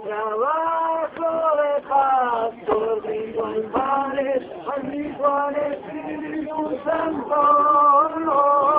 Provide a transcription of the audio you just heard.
Trabajo de pastor, brindo en panes, al Hijo, al Espíritu Santo.